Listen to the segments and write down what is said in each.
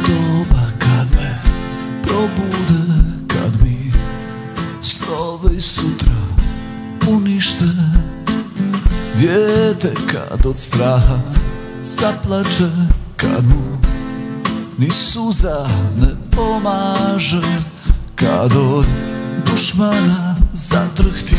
doba kad me probude, kad mi snovi sutra unište. Dijete kad od straha zaplače, kad mu ni suza ne pomaže, kad od dušmana zatrhti.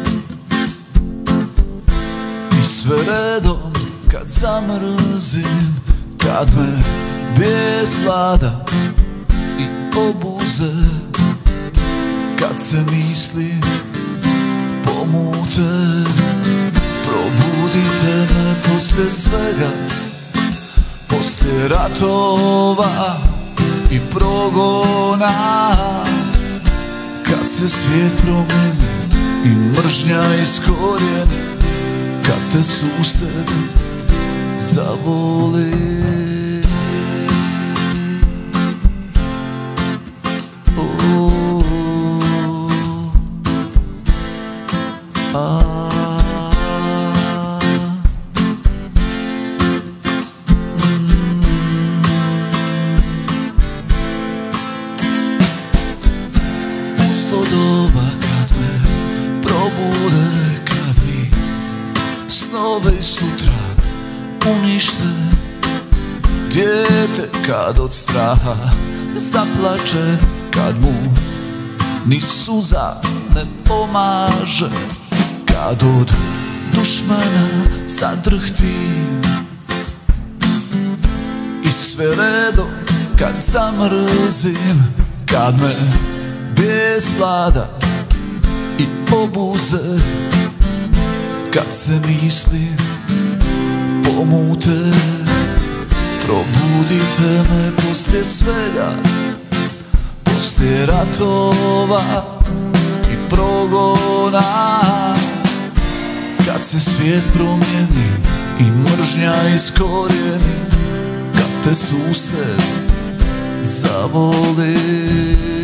I sve redom kad zamrzim, kad me bijes vlada i obuze, kad se misli pomute. Probudite me poslije svega, poslije ratova i progona, kad se svijet promeni i mržnja iskorijeni, kad te sused zavoli. Uslo doba kad me probude, kad mi snove i sutra unište. Dijete kad od straha zaplače, kad mu ni suza ne pomaže, kad od dušmana zadrhti. I sve redom kad zamrzim, kad me bijes vlada i obuze, kad se misli pomute. Probudite me poslije svega, poslije ratova i progona, kad se svijet promijeni i mržnja iskorijeni, kad te sused zavoli.